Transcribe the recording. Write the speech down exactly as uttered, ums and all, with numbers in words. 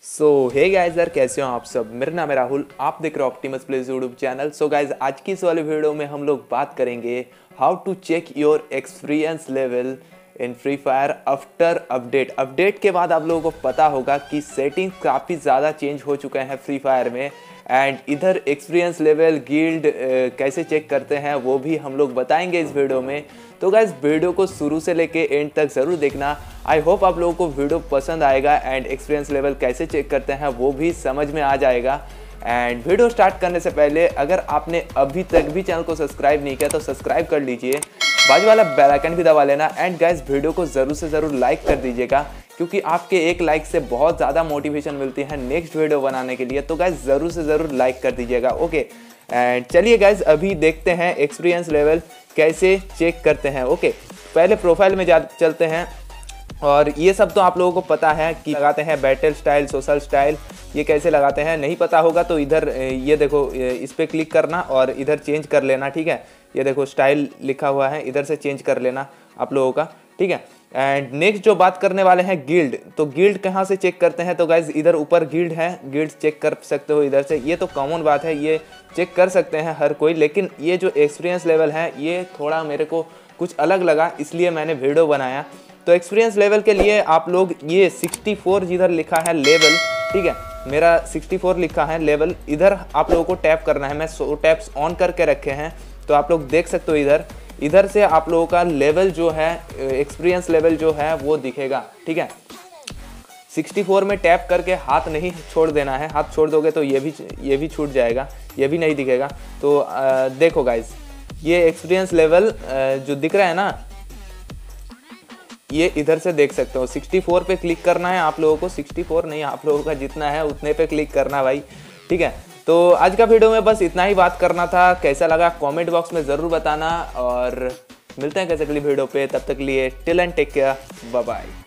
सो hey guys यार, कैसे हो आप सब। मेरा नाम है राहुल, आप देख रहे हो Optimus place YouTube channel. So guys, आज की इस वाले वीडियो में हम लोग बात करेंगे how to check your experience level in Free Fire after update. Update के बाद आप लोगों को पता होगा कि सेटिंग काफ़ी ज़्यादा चेंज हो चुके हैं फ्री फायर में, एंड इधर एक्सपीरियंस लेवल गिल्ड कैसे चेक करते हैं वो भी हम लोग बताएंगे इस वीडियो में। तो गाइस, वीडियो को शुरू से लेके एंड तक ज़रूर देखना। आई होप आप लोगों को वीडियो पसंद आएगा एंड एक्सपीरियंस लेवल कैसे चेक करते हैं वो भी समझ में आ जाएगा। एंड वीडियो स्टार्ट करने से पहले अगर आपने अभी तक भी चैनल को सब्सक्राइब नहीं किया तो सब्सक्राइब कर लीजिए, बाजू वाला बेल आइकन भी दबा लेना। एंड गाइस, वीडियो को ज़रूर से ज़रूर लाइक कर दीजिएगा, क्योंकि आपके एक लाइक से बहुत ज़्यादा मोटिवेशन मिलती है नेक्स्ट वीडियो बनाने के लिए। तो गाइस, ज़रूर से ज़रूर लाइक कर दीजिएगा, ओके। एंड चलिए गाइस, अभी देखते हैं एक्सपीरियंस लेवल कैसे चेक करते हैं। ओके, पहले प्रोफाइल में जा चलते हैं। और ये सब तो आप लोगों को पता है कि लगाते हैं बैटल स्टाइल, सोशल स्टाइल, ये कैसे लगाते हैं। नहीं पता होगा तो इधर ये देखो, इस पर क्लिक करना और इधर चेंज कर लेना, ठीक है। ये देखो स्टाइल लिखा हुआ है, इधर से चेंज कर लेना आप लोगों का, ठीक है। एंड नेक्स्ट जो बात करने वाले हैं गिल्ड, तो गिल्ड कहाँ से चेक करते हैं। तो गाइज, इधर ऊपर गिल्ड है, गिल्ड चेक कर सकते हो इधर से। ये तो कॉमन बात है, ये चेक कर सकते हैं हर कोई, लेकिन ये जो एक्सपीरियंस लेवल है ये थोड़ा मेरे को कुछ अलग लगा, इसलिए मैंने वीडियो बनाया। तो एक्सपीरियंस लेवल के लिए आप लोग ये सिक्सटी फोर जिधर लिखा है लेवल, ठीक है, मेरा सिक्सटी फोर लिखा है लेवल, इधर आप लोगों को टैप करना है। मैं सो टैप्स ऑन करके रखे हैं, तो आप लोग देख सकते हो इधर इधर से आप लोगों का लेवल जो है, एक्सपीरियंस लेवल जो है वो दिखेगा, ठीक है। सिक्सटी फोर में टैप करके हाथ नहीं छोड़ देना है, हाथ छोड़ दोगे तो ये भी ये भी छूट जाएगा, ये भी नहीं दिखेगा। तो आ, देखो गाइज, ये एक्सपीरियंस लेवल जो दिख रहा है ना, ये इधर से देख सकते हो। सिक्सटी फोर पे क्लिक करना है आप लोगों को, सिक्सटी फोर नहीं, आप लोगों का जितना है उतने पे क्लिक करना भाई, ठीक है। तो आज का वीडियो में बस इतना ही बात करना था। कैसा लगा कमेंट बॉक्स में ज़रूर बताना, और मिलते हैं कैसे अगली वीडियो पे। तब तक के लिए till end take care, bye bye.